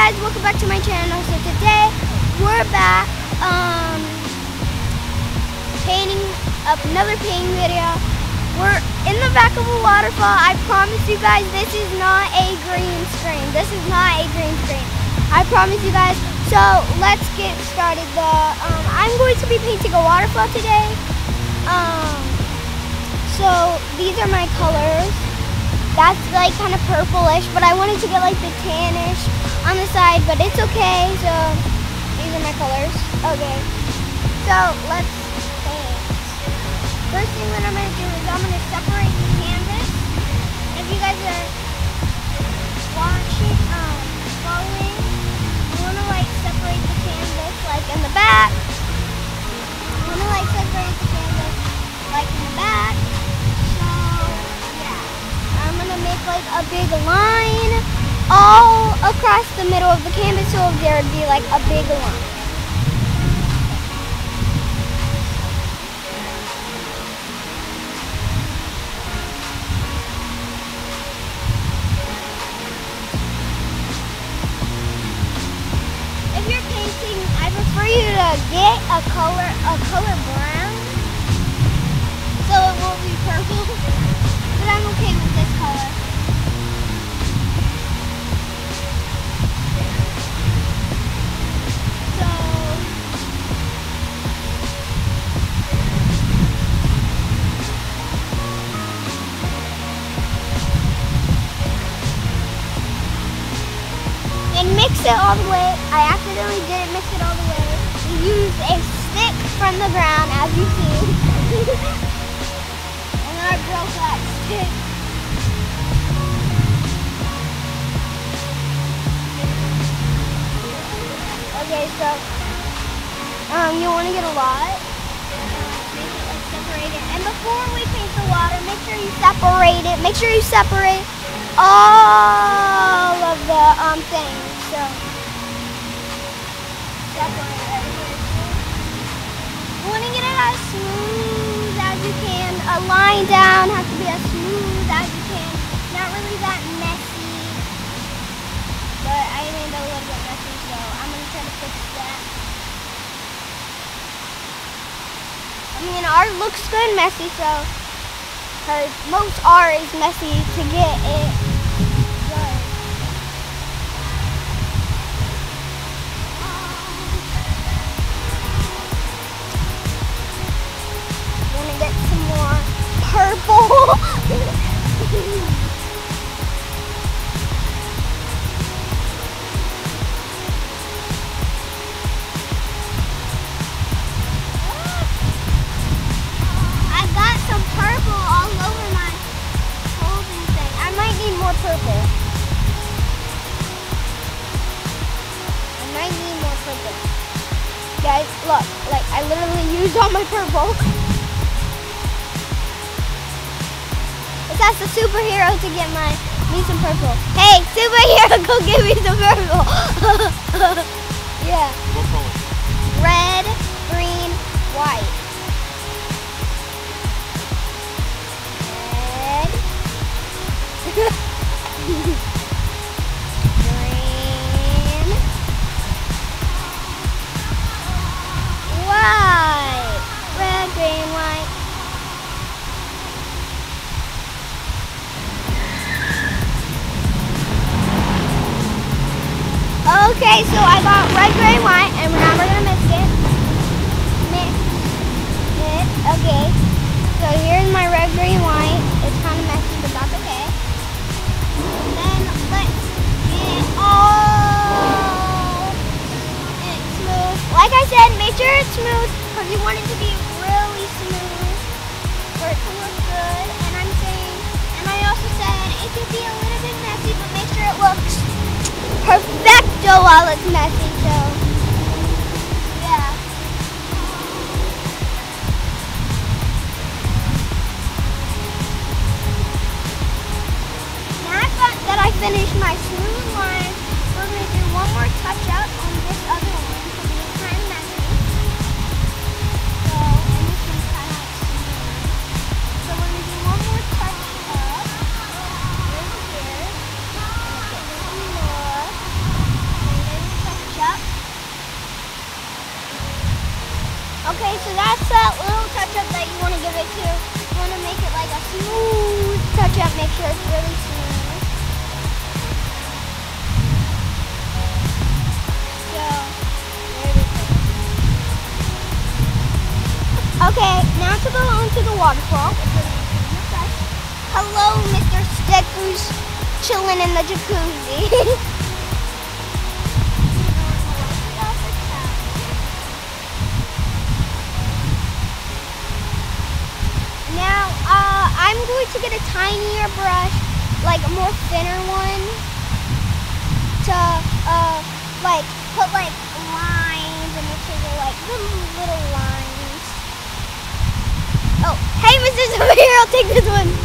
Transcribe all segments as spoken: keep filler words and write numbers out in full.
guys, welcome back to my channel. So today we're back um, painting up another painting video. We're in the back of a waterfall. I promise you guys, this is not a green screen. This is not a green screen. I promise you guys. So let's get started. The um, I'm going to be painting a waterfall today. Um, so these are my colors. That's like kind of purplish, but I wanted to get like the tannish on the side, but it's okay. So these are my colors. Okay, so let's paint. First thing that I'm going to do is I'm going to separate the canvas. If you guys are watching, um, following, you want to like separate the canvas like in the back. You want to like separate the canvas like in the back. I'm gonna make like a big line all across the middle of the canvas, so there would be like a big line. If you're painting, I prefer you to get a color, a color brown, so it won't be purple. But I'm okay with this color. So, and mix it all the way. I accidentally didn't mix it all the way. We used a stick from the ground, as you see. I broke that stick. Okay, so um, you want to get a lot. Make it like separated. And before we paint the water, make sure you separate it. Make sure you separate all of the um things. So separate everything. You want to get it as smooth as you can. A line down has to be as smooth as you can. Not really that messy. But I made it a little bit messy, so I'm going to try to fix that. I mean, art looks good messy, so because most art is messy to get it done. Get some more purple. I got some purple all over my holding thing. I might need more purple. I might need more purple. Guys, look, like I literally used all my purple. That's the superhero to get my me some purple. Hey, superhero, go get me some purple. Yeah. What color? Red, green, white. Red. Green. White. Red, green, white. Okay, so I got red, gray, white, and now we're gonna mix it. Mix it. Okay. So here's my red, green, white. It's kind of messy, but that's okay. And then let's get all it smooth. Like I said, make sure it's smooth because you want it to be really smooth for it to look good. And I'm saying, and I also said it could be a little bit messy, but make sure it looks perfecto while it's messy, so yeah. Now that I finished my smooth line, we're going to do one more touch up on this other one because it's kind of messy. So, and this one's kind of smooth. So we're going to do one more touch up right here. Get some more. Okay, so that's that little touch-up that you want to give it to. You want to make it like a smooth touch-up. Make sure it's really smooth. So, there we go. Okay, now to go onto the waterfall. Hello, Mister Stick, who's chilling in the jacuzzi. Now, uh, I'm going to get a tinier brush, like a more thinner one, to, uh, like, put, like, lines and make sure they're, like, little, little lines. Oh, hey, Mister Superhero, I'll take this one.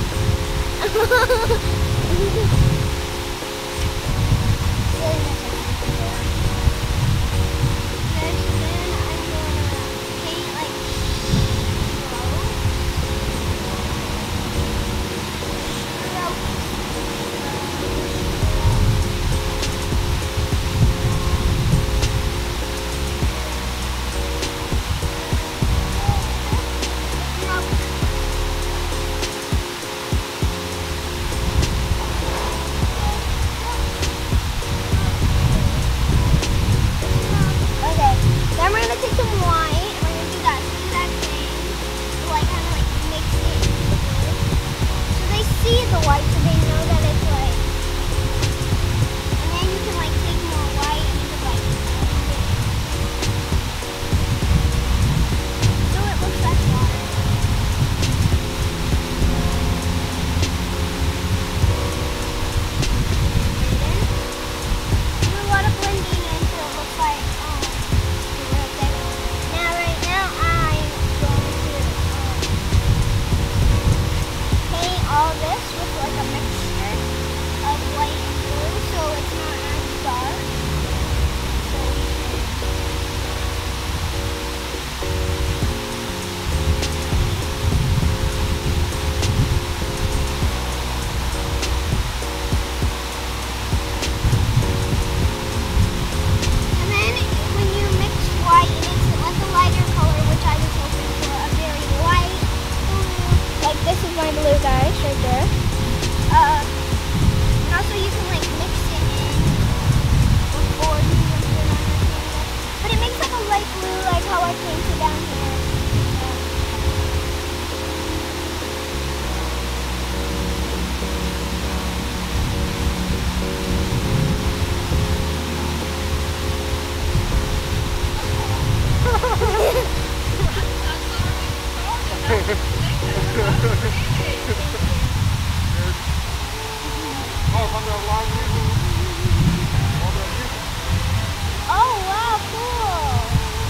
Oh, wow, cool.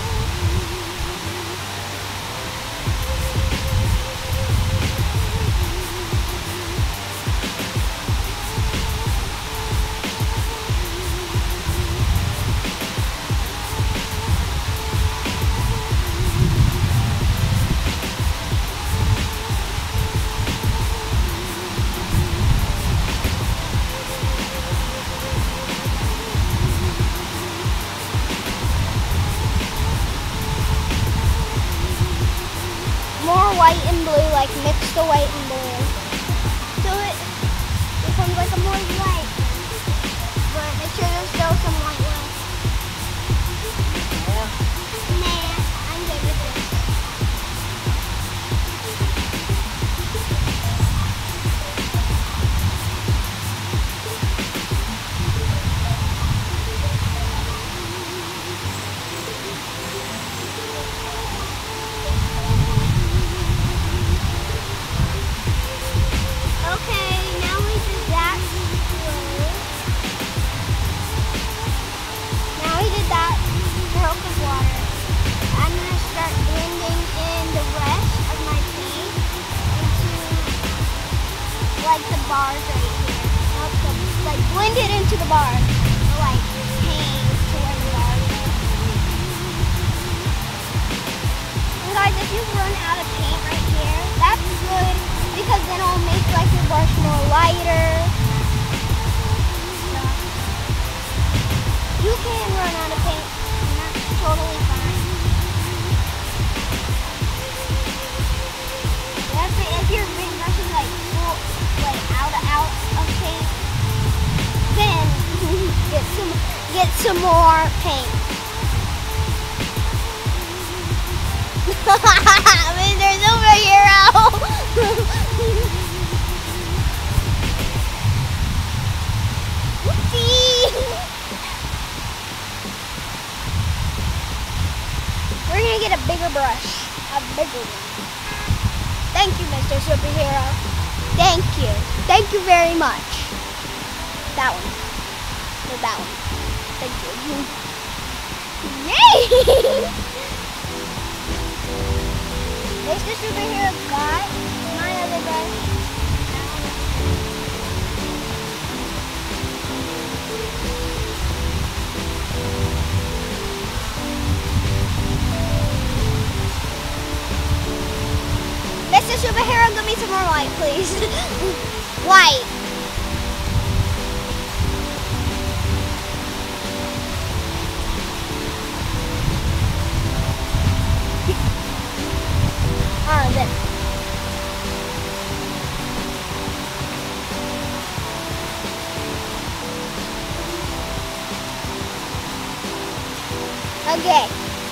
White and blue, like mix the white and blue. So it becomes like a more light. But make sure there's still some white left. Nah, I'm good with this. Like the bars right here. Not the, like blend it into the bars. Like paint to where the bars are. And guys, if you run out of paint right here, that's good because then it'll make like your brush more lighter. So, you can run out of paint and that's totally fine. some more paint. Mister Superhero. Whoopsie. We're gonna get a bigger brush, a bigger one. Thank you, Mister Superhero. Thank you. Thank you very much. That one. Or that one. Thank you. Yay! Mister Superhero got my other brush. Mister Superhero, give me some more white, please. White. Ah, this. Okay.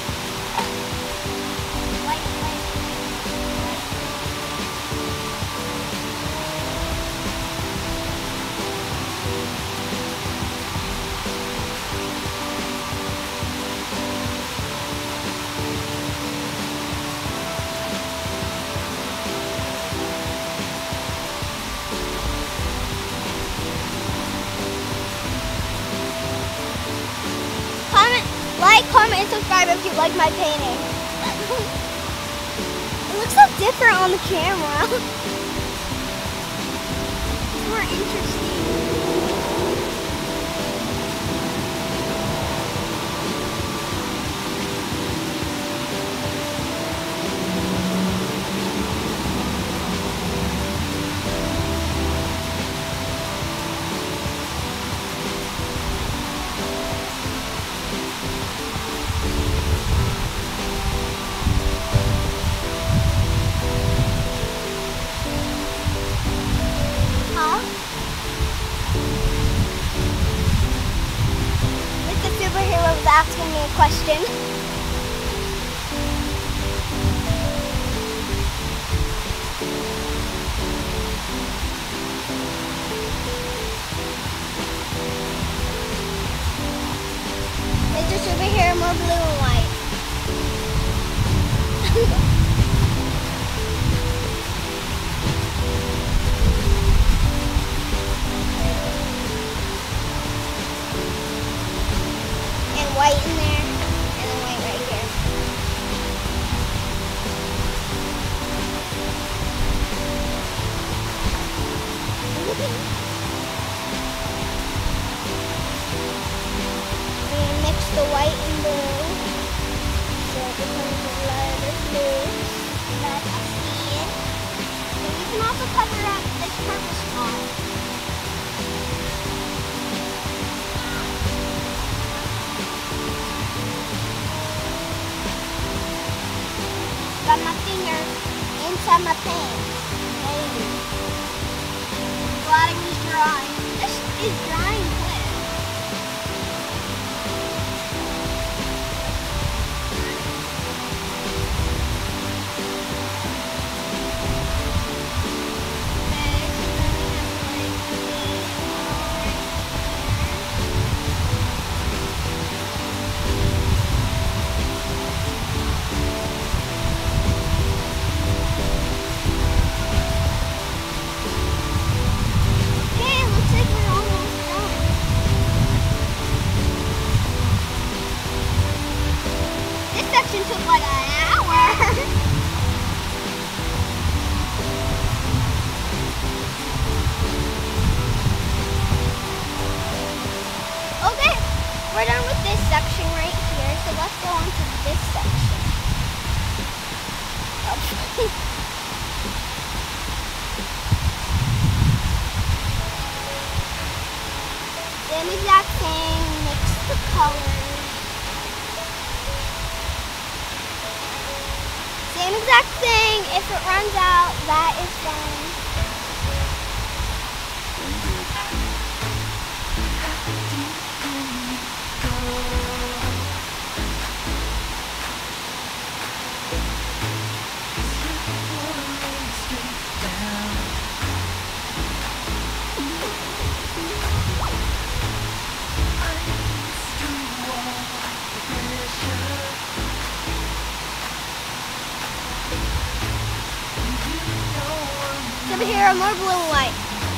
Like, comment, and subscribe if you like my painting. It looks so different on the camera. It's more interesting. Superhero was asking me a question. Mister Superhero, more blue and white. White in there, and then white right here. We're gonna mix the white and blue, so it becomes a lighter blue. That I see it. And you can also cover up this purple spot. Got my finger inside my paint. Hey. Glad I was drying. This is drying quick. Took like an hour. Okay, we're done with this section right here, so let's go on to this section. Oh. Same exact thing, mix the colors. Same exact thing. If it runs out, that is fine. Superhero, more blue and white.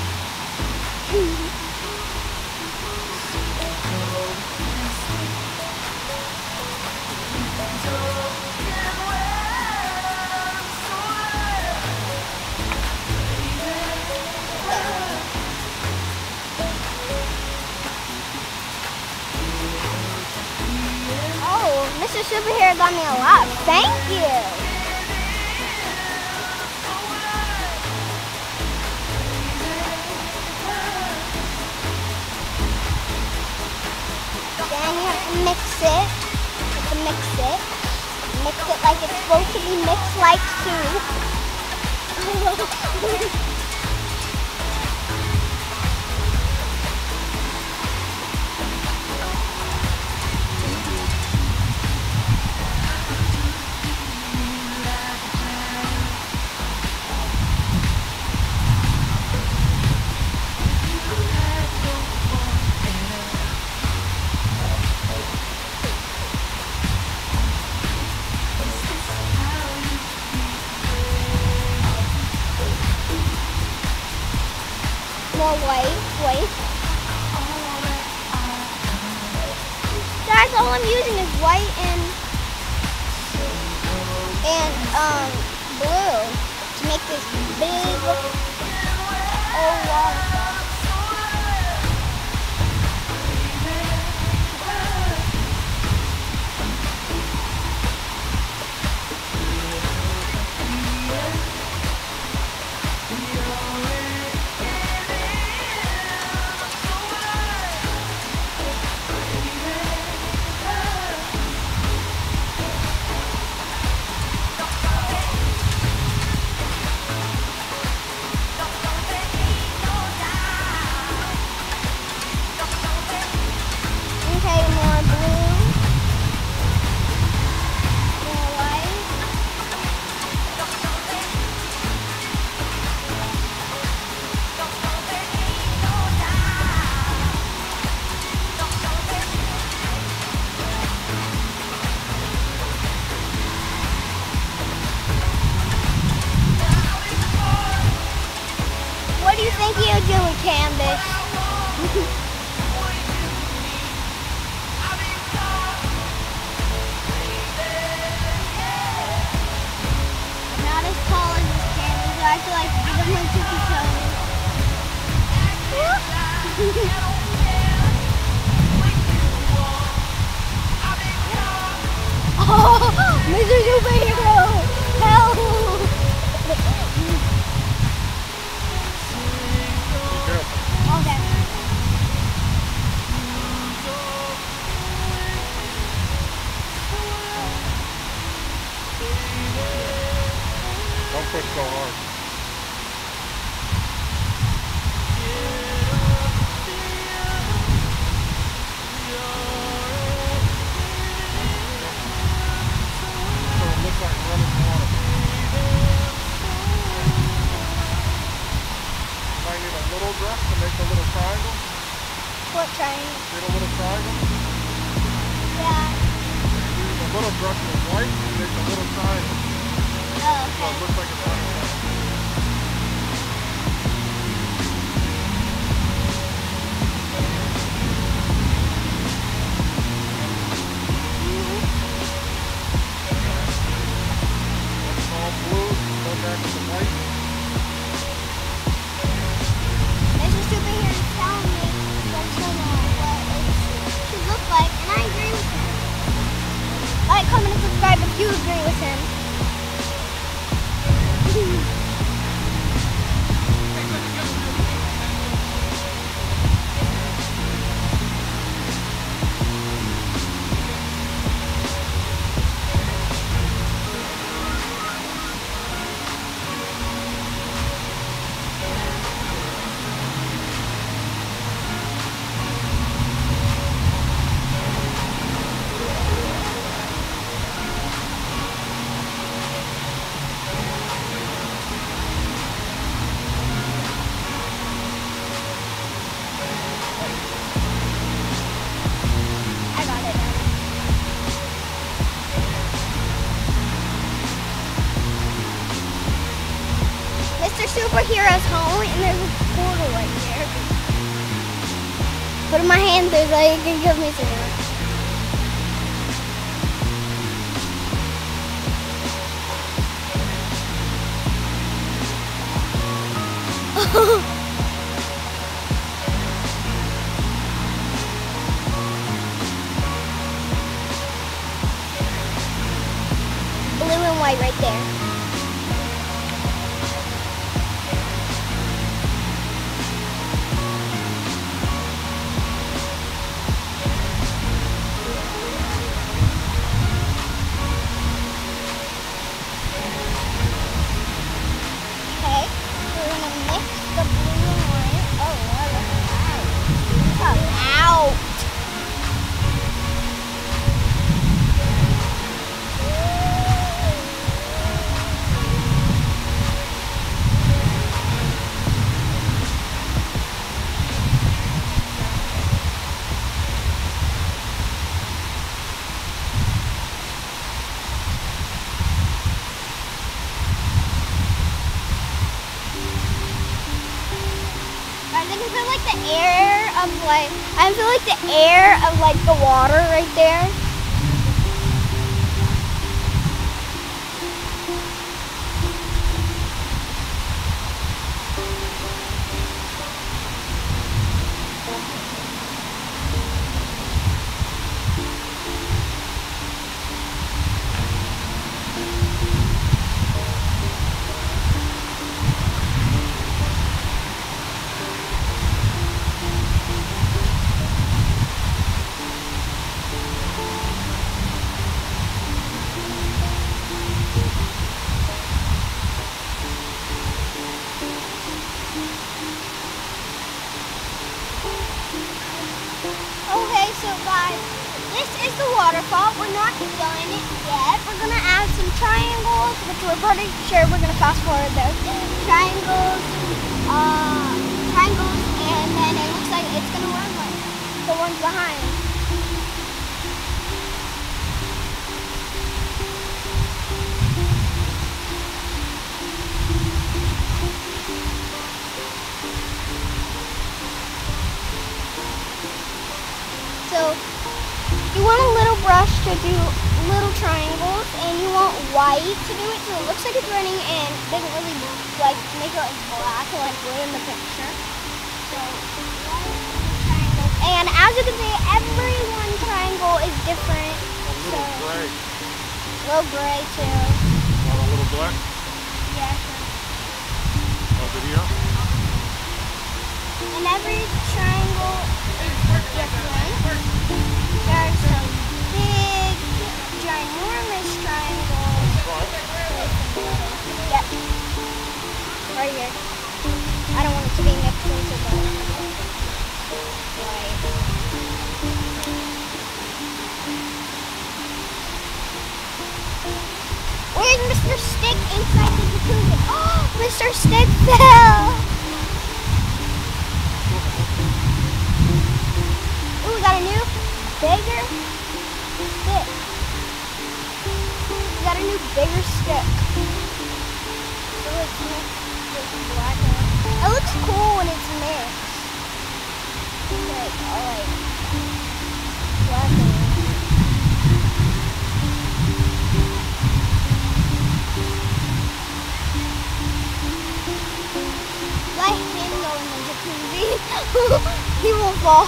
Oh, Mister Superhero got me a lot. Thank you. Then you have to mix it. You have to mix it. Mix it like it's supposed to be mixed like soup. More white, white. Guys, all I'm using is white and and um blue to make this big old waterfall. What do you think you're doing, Candace? Not as tall as this Candace, so I have to like give him my tippy toes. Oh, Mister Superhero! Help! Okay. Don't push so hard. So it looks like running water. Might need a little brush to make a little triangle. What triangle? Get a little triangle. Yeah. Use a little brush with white and make a little triangle. Oh, So it okay. looks like it's running water. That's all blue. Go back to the white. Mister Superhero is telling me what's gonna what it should look like, and I agree with him. Like, comment, and subscribe if you agree with him. Mister Superhero's home, and there's a portal right there. Put my hand through so you can give me some. Blue and white right there. Okay, we're gonna mix the blue and white. Oh, look at that. Look out. I can feel like the air of like, I feel like the air of like the water right there. Okay, so guys, this is the waterfall. We're not done it yet. We're gonna add some triangles, which we're pretty sure we're gonna fast forward those. Triangles, uh, triangles, and then it looks like it's gonna run like the ones behind. So you want a little brush to do little triangles, and you want white to do it so it looks like it's running and doesn't really like make it like black or like blue in the picture. So triangles, and as you can see, every one triangle is different. A little so, gray. A little gray too. Want a little black? Yeah, sure. A video? And every triangle is different. There are some big, ginormous triangles. Yep. Right here. I don't want it to be next to it, but right. Where's Mister Stick inside the jacuzzi? Oh, Mister Stick fell! Ooh, we got a new, bigger stick. We got a new, bigger stick. So it's mixed with black and it looks cool when it's mixed. Like, all like, black and white. Let him go in the jacuzzi. He won't fall.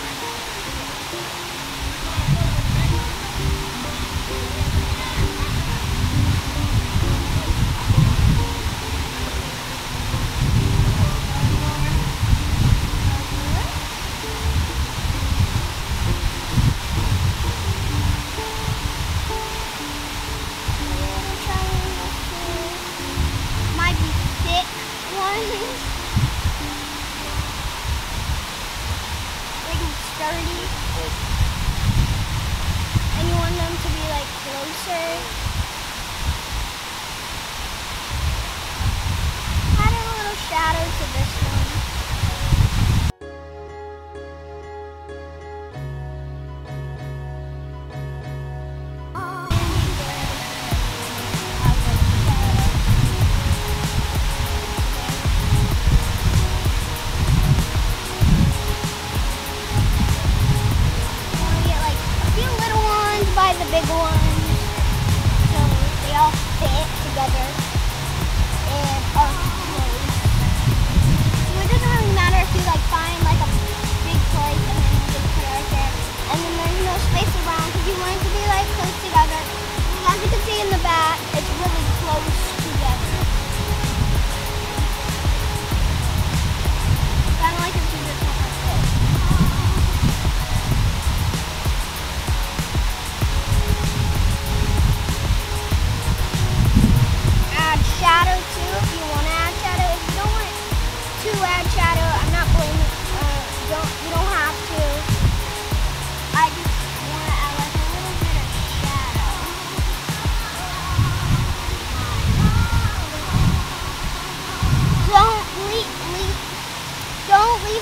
Sturdy, and you want them to be like closer. Add a little shadow to this one.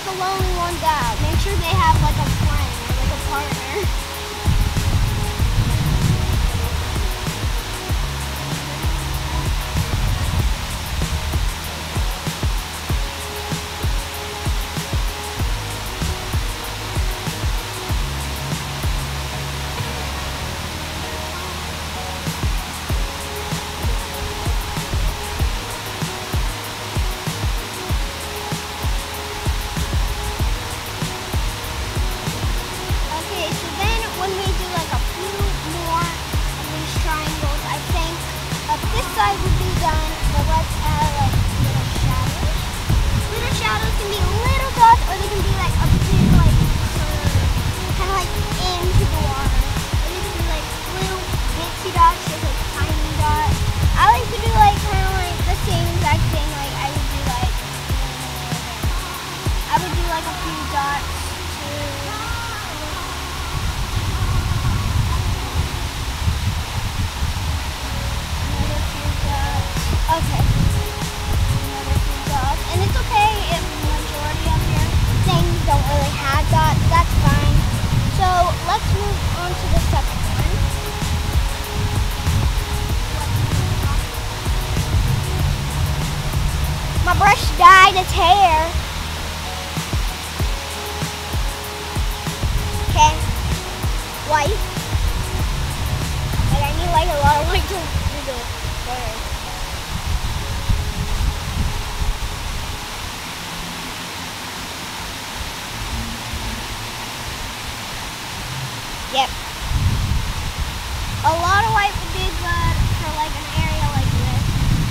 the lonely ones out. Make sure they have like a friend or like a partner. Side would be done, but let's add like little shadows. Little shadows can be little dots, or they can be like a big like curve, kind of like into the water. Or they can be like little bitsy dots, just like tiny dots. I like to do like kind of like the same exact thing. Like I would do like I would do like a few dots too. Okay. Another few dots. And it's okay if the majority of your things don't really have dots. That's fine. So let's move on to the second one. My brush dyed its hair. Okay. White. Like I need like a lot of white to do this. Sorry. Yep. A lot of white would be good for like an area like this.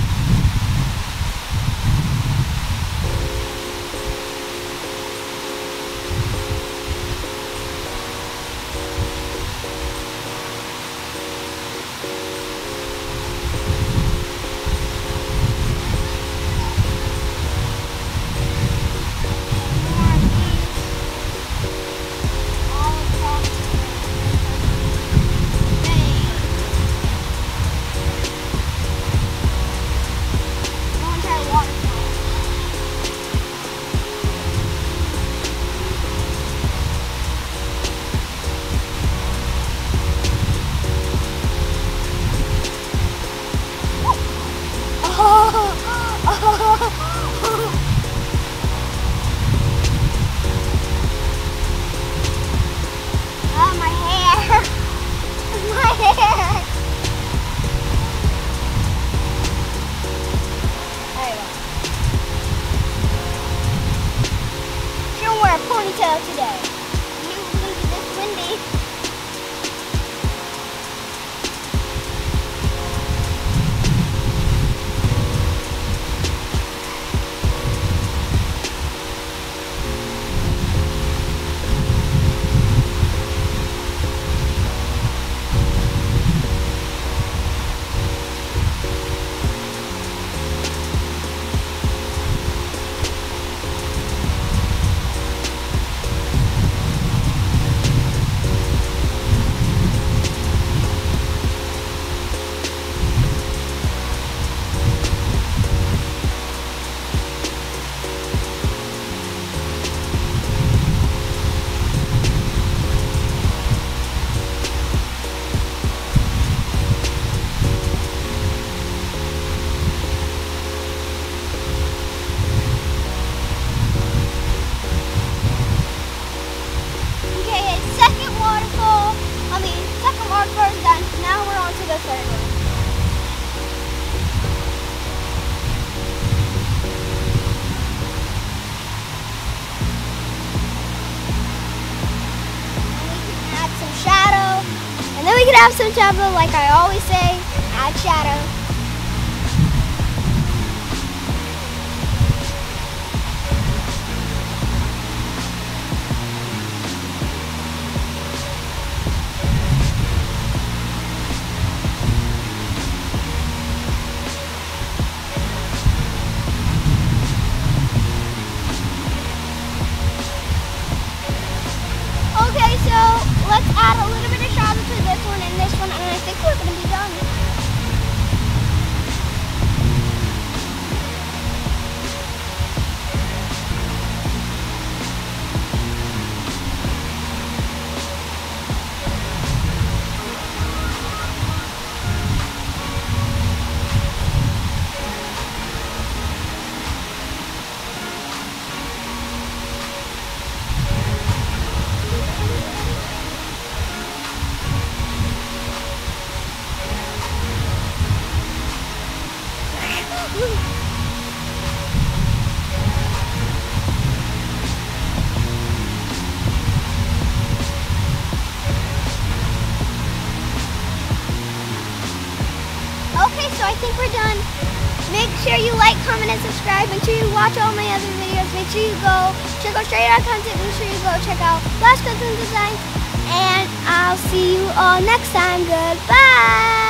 Ponytail today. You will be this windy. The third one. And we can add some shadow. And then we can have some shadow, like I always say, add shadow. Okay, so let's add a little bit of shadow to this one and this one, and I think we're going to be done. done. Make sure you like, comment, and subscribe. Make sure you watch all my other videos. Make sure you go check out Straight Out Content. Make sure you go check out Flash Custom Design. And I'll see you all next time. Goodbye.